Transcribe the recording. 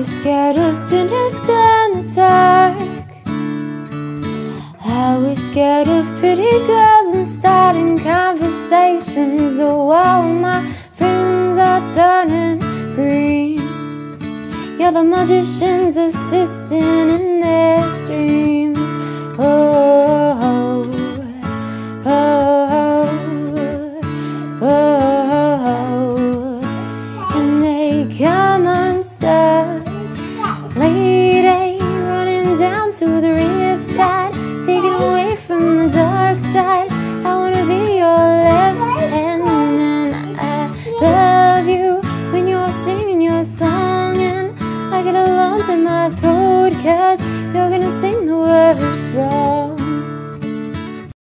we scared of to understand the dark? Are we scared of pretty girls and starting conversations? Oh, all my friends are turning green. You're the magician's assistant in their dreams. Oh, oh, oh, oh, oh. And they come unstuck late, running down to the river.